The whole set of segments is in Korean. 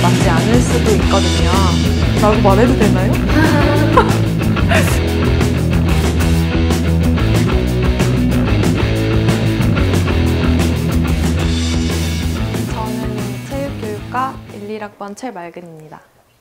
맞지 않을 수도 있거든요. 라고 말해도 되나요? 저는 체육교육과 1, 1학번 최말근입니다.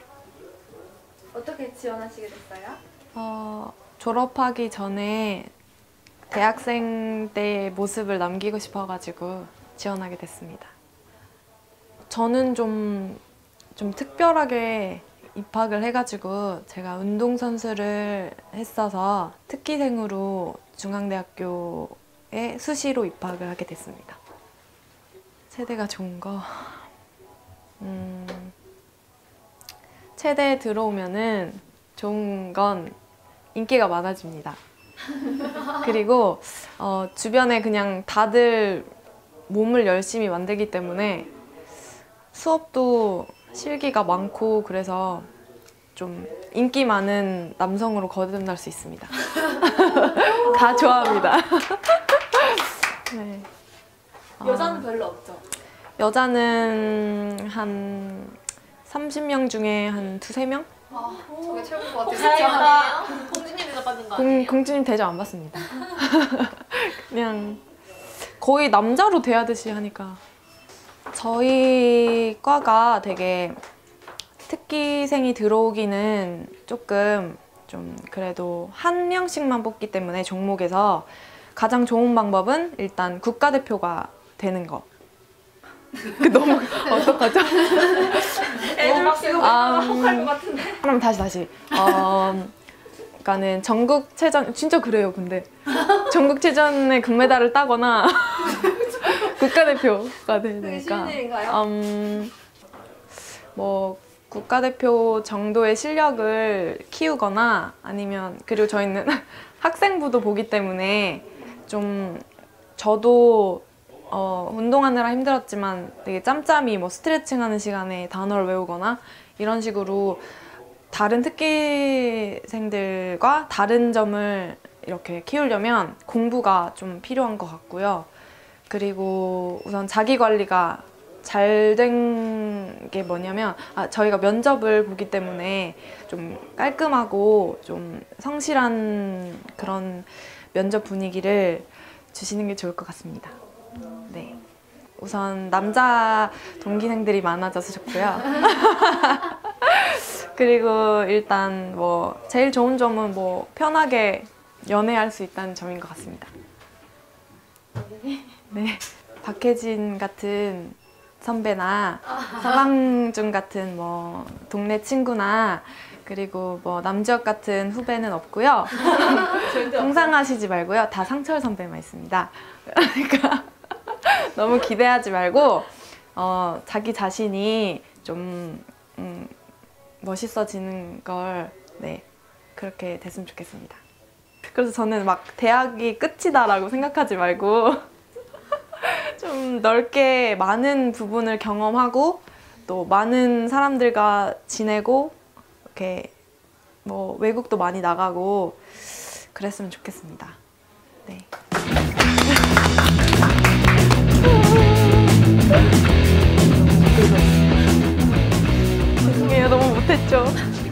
어떻게 지원하시게 됐어요? 졸업하기 전에 대학생 때의 모습을 남기고 싶어가지고 지원하게 됐습니다. 저는 좀 특별하게 입학을 해가지고 제가 운동선수를 했어서 특기생으로 중앙대학교에 수시로 입학을 하게 됐습니다. 체대가 좋은 거? 체대에 들어오면은 좋은 건 인기가 많아집니다. 그리고 주변에 그냥 다들 몸을 열심히 만들기 때문에 수업도 실기가 많고 그래서 좀 인기 많은 남성으로 거듭날 수 있습니다. 다 좋아합니다. 네. 여자는 별로 없죠? 여자는 한 30명 중에 한 2~3명? 저게 최고인 것 같아요. 다행이다. 공주님이가 받는 거 아니에요? 공주님 대접 안 받습니다. 그냥 거의 남자로 대하듯이 하니까. 저희 과가 되게 특기생이 들어오기는 조금 좀 그래도 한 명씩만 뽑기 때문에 종목에서 가장 좋은 방법은 일단 국가대표가 되는 거. 너무 어떡하죠? 애들 지금 혹할 것 같은데? 그럼 다시. 그러니까는 전국체전, 진짜 그래요, 근데. 전국체전에 금메달을 따거나 국가대표가 되니까. 쉬운 일인가요? 뭐 국가대표 정도의 실력을 키우거나 아니면, 그리고 저희는 학생부도 보기 때문에 좀 저도 운동하느라 힘들었지만 되게 짬짬이 뭐 스트레칭하는 시간에 단어를 외우거나 이런 식으로 다른 특기생들과 다른 점을 이렇게 키우려면 공부가 좀 필요한 것 같고요. 그리고 우선 자기 관리가 잘 된 게 뭐냐면 저희가 면접을 보기 때문에 좀 깔끔하고 좀 성실한 그런 면접 분위기를 주시는 게 좋을 것 같습니다. 네. 우선 남자 동기생들이 많아져서 좋고요. 그리고 일단 뭐 제일 좋은 점은 뭐 편하게 연애할 수 있다는 점인 것 같습니다. 네. 박혜진 같은 선배나 서강준 같은 뭐 동네 친구나 그리고 뭐 남주혁 같은 후배는 없고요. 상상하시지 말고요. 다 상철 선배만 있습니다. 그러니까 너무 기대하지 말고 자기 자신이 좀 멋있어지는 걸 그렇게 됐으면 좋겠습니다. 그래서 저는 막 대학이 끝이다라고 생각하지 말고 좀 넓게 많은 부분을 경험하고 또 많은 사람들과 지내고 이렇게 뭐 외국도 많이 나가고 그랬으면 좋겠습니다. 네. 죄송해요. 너무 못했죠?